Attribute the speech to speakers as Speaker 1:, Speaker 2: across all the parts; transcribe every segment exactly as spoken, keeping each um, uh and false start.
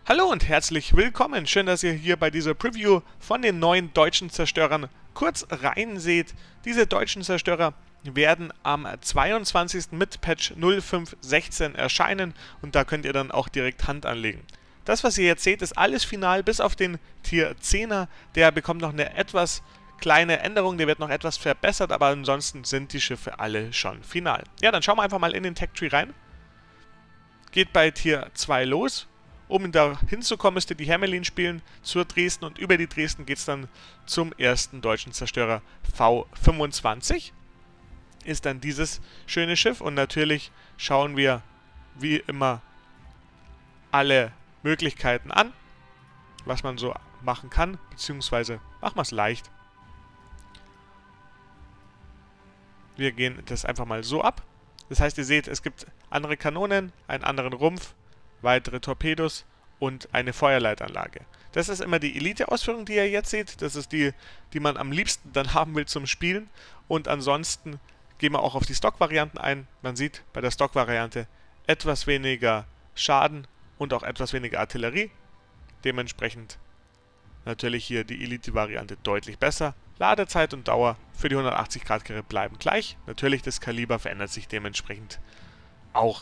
Speaker 1: Hallo und herzlich willkommen. Schön, dass ihr hier bei dieser Preview von den neuen deutschen Zerstörern kurz reinseht. Diese deutschen Zerstörer werden am zweiundzwanzigsten mit Patch null fünf sechzehn erscheinen und da könnt ihr dann auch direkt Hand anlegen. Das, was ihr jetzt seht, ist alles final, bis auf den Tier zehner. Der bekommt noch eine etwas kleine Änderung, der wird noch etwas verbessert, aber ansonsten sind die Schiffe alle schon final. Ja, dann schauen wir einfach mal in den Tech Tree rein. Geht bei Tier zwei los. Um da hinzukommen, müsst ihr die Hermelin spielen zur Dresden und über die Dresden geht es dann zum ersten deutschen Zerstörer V fünfundzwanzig. Ist dann dieses schöne Schiff und natürlich schauen wir wie immer alle Möglichkeiten an, was man so machen kann, beziehungsweise machen wir es leicht. Wir gehen das einfach mal so ab. Das heißt, ihr seht, es gibt andere Kanonen, einen anderen Rumpf, weitere Torpedos und eine Feuerleitanlage. Das ist immer die Elite-Ausführung, die ihr jetzt seht. Das ist die, die man am liebsten dann haben will zum Spielen. Und ansonsten gehen wir auch auf die Stock-Varianten ein. Man sieht bei der Stock-Variante etwas weniger Schaden und auch etwas weniger Artillerie. Dementsprechend natürlich hier die Elite-Variante deutlich besser. Ladezeit und Dauer für die hundertachtzig Grad Karre bleiben gleich. Natürlich das Kaliber verändert sich dementsprechend auch.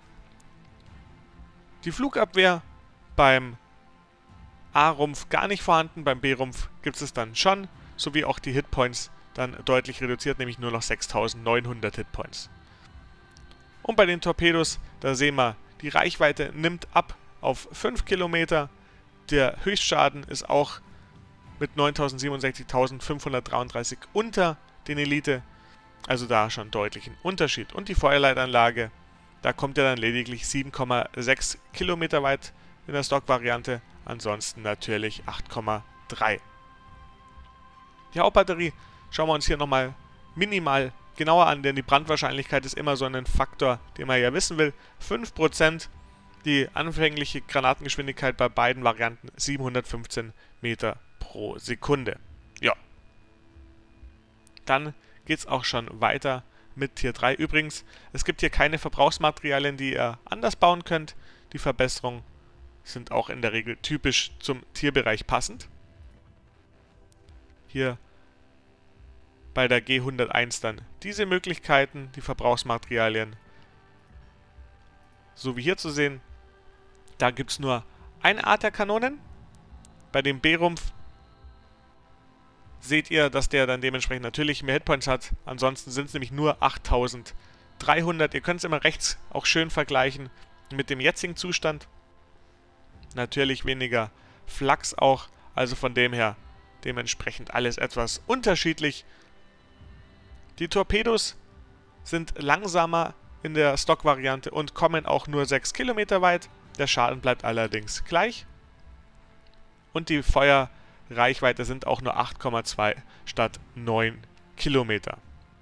Speaker 1: Die Flugabwehr beim A-Rumpf gar nicht vorhanden, beim B-Rumpf gibt es dann schon, sowie auch die Hitpoints dann deutlich reduziert, nämlich nur noch sechstausendneunhundert Hitpoints. Und bei den Torpedos, da sehen wir, die Reichweite nimmt ab auf fünf Kilometer, der Höchstschaden ist auch mit neuntausendsiebenundsechzigtausendfünfhundertdreiunddreißig unter den Elite, also da schon deutlich ein Unterschied. Und die Feuerleitanlage, da kommt er dann lediglich sieben Komma sechs Kilometer weit in der Stock-Variante, ansonsten natürlich acht Komma drei. Die Hauptbatterie schauen wir uns hier nochmal minimal genauer an, denn die Brandwahrscheinlichkeit ist immer so ein Faktor, den man ja wissen will. fünf Prozent, die anfängliche Granatengeschwindigkeit bei beiden Varianten siebenhundertfünfzehn Meter pro Sekunde. Ja. Dann geht es auch schon weiter mit Tier drei. Übrigens, es gibt hier keine Verbrauchsmaterialien, die ihr anders bauen könnt. Die Verbesserungen sind auch in der Regel typisch zum Tierbereich passend. Hier bei der G hunderteins dann diese Möglichkeiten, die Verbrauchsmaterialien. So wie hier zu sehen, da gibt es nur eine Art der Kanonen. Bei dem B-Rumpf seht ihr, dass der dann dementsprechend natürlich mehr Hitpoints hat. Ansonsten sind es nämlich nur achttausenddreihundert. Ihr könnt es immer rechts auch schön vergleichen mit dem jetzigen Zustand. Natürlich weniger Flachs auch, also von dem her dementsprechend alles etwas unterschiedlich. Die Torpedos sind langsamer in der Stock-Variante und kommen auch nur sechs Kilometer weit. Der Schaden bleibt allerdings gleich. Und die Feuerreichweite sind auch nur acht Komma zwei statt neun Kilometer.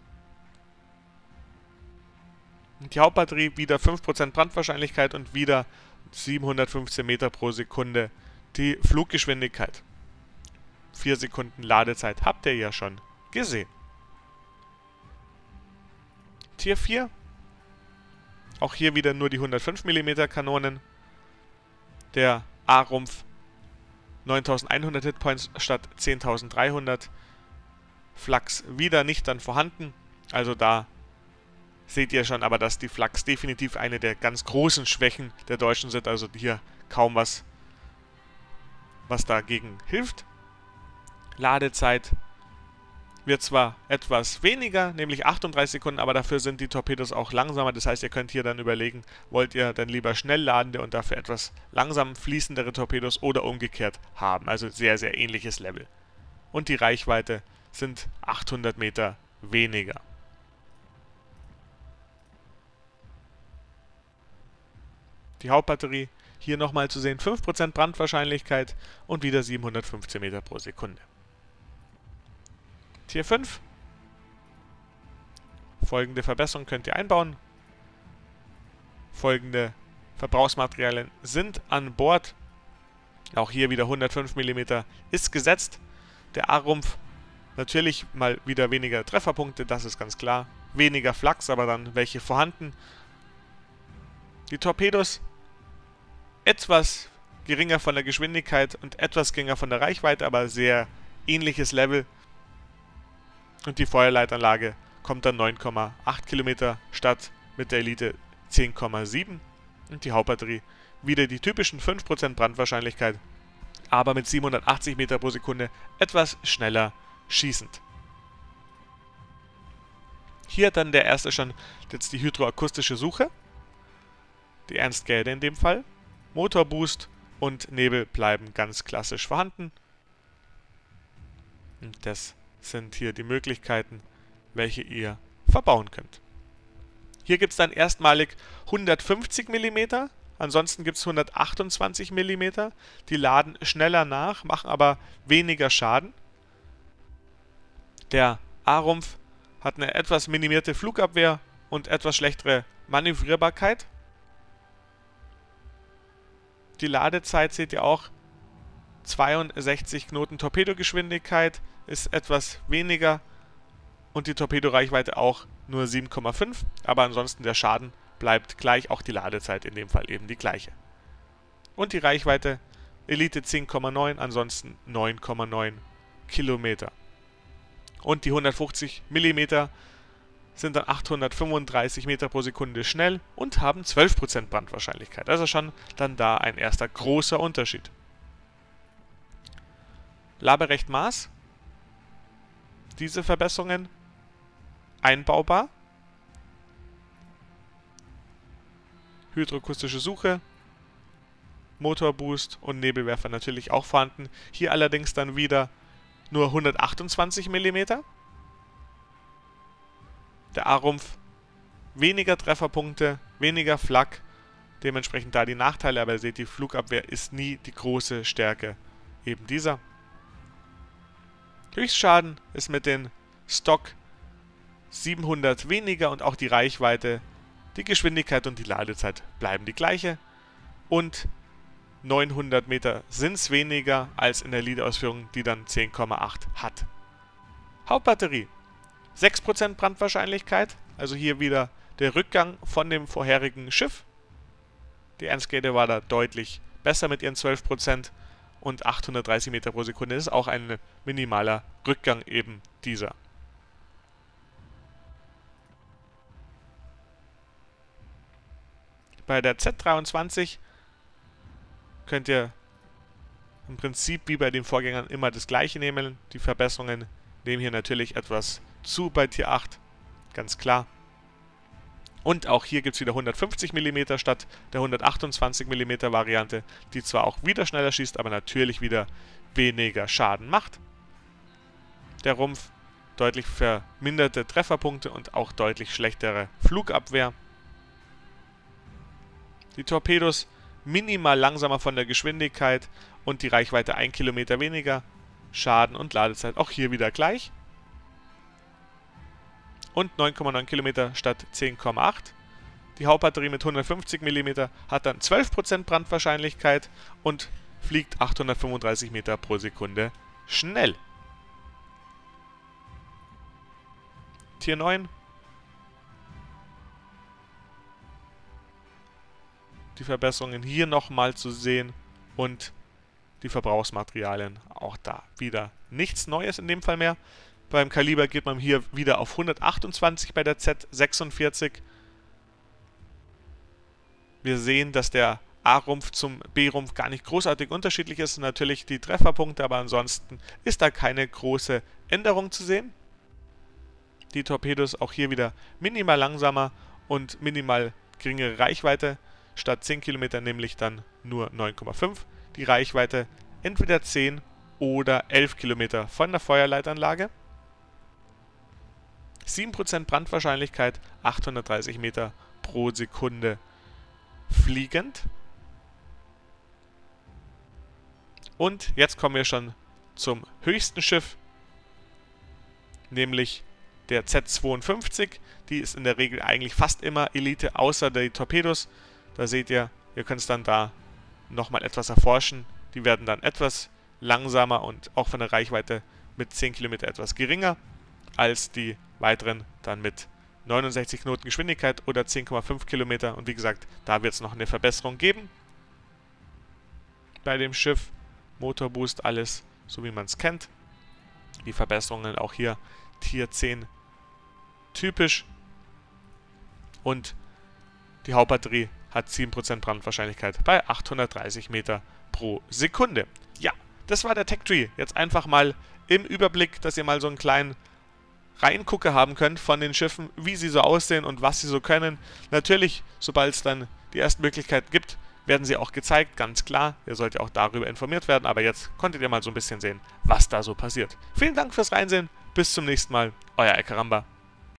Speaker 1: Die Hauptbatterie wieder fünf Prozent Brandwahrscheinlichkeit und wieder siebenhundertfünfzehn Meter pro Sekunde. Die Fluggeschwindigkeit. vier Sekunden Ladezeit habt ihr ja schon gesehen. Tier vier. Auch hier wieder nur die hundertfünf Millimeter Kanonen. Der A-Rumpf neuntausendeinhundert Hitpoints statt zehntausenddreihundert. Flachs wieder nicht dann vorhanden. Also da seht ihr schon aber, dass die Flachs definitiv eine der ganz großen Schwächen der Deutschen sind. Also hier kaum was, was dagegen hilft. Ladezeit wird zwar etwas weniger, nämlich achtunddreißig Sekunden, aber dafür sind die Torpedos auch langsamer. Das heißt, ihr könnt hier dann überlegen, wollt ihr dann lieber schnell ladende und dafür etwas langsam fließendere Torpedos oder umgekehrt haben. Also sehr, sehr ähnliches Level. Und die Reichweite sind achthundert Meter weniger. Die Hauptbatterie hier nochmal zu sehen, fünf Prozent Brandwahrscheinlichkeit und wieder siebenhundertfünfzehn Meter pro Sekunde. Tier fünf. Folgende Verbesserung könnt ihr einbauen. Folgende Verbrauchsmaterialien sind an Bord. Auch hier wieder hundertfünf Millimeter ist gesetzt. Der A-Rumpf natürlich mal wieder weniger Trefferpunkte, das ist ganz klar. Weniger Flachs, aber dann welche vorhanden. Die Torpedos etwas geringer von der Geschwindigkeit und etwas geringer von der Reichweite, aber sehr ähnliches Level. Und die Feuerleitanlage kommt dann neun Komma acht Kilometer statt mit der Elite zehn Komma sieben. Und die Hauptbatterie wieder die typischen fünf Prozent Brandwahrscheinlichkeit, aber mit siebenhundertachtzig Meter pro Sekunde etwas schneller schießend. Hier dann der erste schon jetzt die hydroakustische Suche. Die Ernst-Gelde in dem Fall. Motorboost und Nebel bleiben ganz klassisch vorhanden. Und das sind hier die Möglichkeiten, welche ihr verbauen könnt. Hier gibt es dann erstmalig hundertfünfzig Millimeter, ansonsten gibt es hundertachtundzwanzig Millimeter. Die laden schneller nach, machen aber weniger Schaden. Der A-Rumpf hat eine etwas minimierte Flugabwehr und etwas schlechtere Manövrierbarkeit. Die Ladezeit seht ihr auch, zweiundsechzig Knoten Torpedogeschwindigkeit ist etwas weniger und die Torpedoreichweite auch nur sieben Komma fünf, aber ansonsten der Schaden bleibt gleich, auch die Ladezeit in dem Fall eben die gleiche. Und die Reichweite Elite zehn Komma neun, ansonsten neun Komma neun Kilometer. Und die hundertfünfzig Millimeter sind dann achthundertfünfunddreißig Meter pro Sekunde schnell und haben zwölf Prozent Brandwahrscheinlichkeit. Also schon dann da ein erster großer Unterschied. Laberecht Maß. Diese Verbesserungen einbaubar. Hydroakustische Suche. Motorboost und Nebelwerfer natürlich auch vorhanden. Hier allerdings dann wieder nur hundertachtundzwanzig Millimeter. Der A-Rumpf weniger Trefferpunkte, weniger Flak, dementsprechend da die Nachteile, aber ihr seht, die Flugabwehr ist nie die große Stärke eben dieser. Höchstschaden ist mit den Stock siebenhundert weniger und auch die Reichweite, die Geschwindigkeit und die Ladezeit bleiben die gleiche und neunhundert Meter sind es weniger als in der Lead-Ausführung, die dann zehn Komma acht hat. Hauptbatterie. sechs Prozent Brandwahrscheinlichkeit, also hier wieder der Rückgang von dem vorherigen Schiff. Die Ernst-Gelde war da deutlich besser mit ihren zwölf Prozent und achthundertdreißig Meter pro Sekunde ist auch ein minimaler Rückgang eben dieser. Bei der Z dreiundzwanzig könnt ihr im Prinzip wie bei den Vorgängern immer das gleiche nehmen. Die Verbesserungen nehmen hier natürlich etwas zu bei Tier acht, ganz klar. Und auch hier gibt es wieder hundertfünfzig Millimeter statt der hundertachtundzwanzig Millimeter Variante, die zwar auch wieder schneller schießt, aber natürlich wieder weniger Schaden macht. Der Rumpf deutlich verminderte Trefferpunkte und auch deutlich schlechtere Flugabwehr. Die Torpedos minimal langsamer von der Geschwindigkeit und die Reichweite ein Kilometer weniger. Schaden und Ladezeit auch hier wieder gleich. Und neun Komma neun Kilometer statt zehn Komma acht. Die Hauptbatterie mit hundertfünfzig Millimeter hat dann zwölf Prozent Brandwahrscheinlichkeit und fliegt achthundertfünfunddreißig Meter pro Sekunde schnell. Tier neun. Die Verbesserungen hier nochmal zu sehen und die Verbrauchsmaterialien auch da wieder nichts Neues in dem Fall mehr. Beim Kaliber geht man hier wieder auf hundertachtundzwanzig bei der Z sechsundvierzig. Wir sehen, dass der A-Rumpf zum B-Rumpf gar nicht großartig unterschiedlich ist. Natürlich die Trefferpunkte, aber ansonsten ist da keine große Änderung zu sehen. Die Torpedos auch hier wieder minimal langsamer und minimal geringere Reichweite. Statt zehn Kilometer nämlich dann nur neun Komma fünf. Die Reichweite entweder zehn oder elf Kilometer von der Feuerleitanlage. sieben Prozent Brandwahrscheinlichkeit, achthundertdreißig Meter pro Sekunde fliegend. Und jetzt kommen wir schon zum höchsten Schiff, nämlich der Z zweiundfünfzig. Die ist in der Regel eigentlich fast immer Elite, außer die Torpedos. Da seht ihr, ihr könnt es dann da nochmal etwas erforschen. Die werden dann etwas langsamer und auch von der Reichweite mit zehn Kilometer etwas geringer als die weiteren, dann mit neunundsechzig Knoten Geschwindigkeit oder zehn Komma fünf Kilometer. Und wie gesagt, da wird es noch eine Verbesserung geben. bei dem Schiff. Motorboost, alles so wie man es kennt. Die Verbesserungen auch hier Tier zehn typisch. Und die Hauptbatterie hat sieben Prozent Brandwahrscheinlichkeit bei achthundertdreißig Meter pro Sekunde. Ja, das war der Tech Tree. Jetzt einfach mal im Überblick, dass ihr mal so einen kleinen Reingucker haben könnt von den Schiffen, wie sie so aussehen und was sie so können. Natürlich, sobald es dann die ersten Möglichkeiten gibt, werden sie auch gezeigt, ganz klar. Ihr sollt ja auch darüber informiert werden, aber jetzt konntet ihr mal so ein bisschen sehen, was da so passiert. Vielen Dank fürs Reinsehen, bis zum nächsten Mal, euer Ekaramba.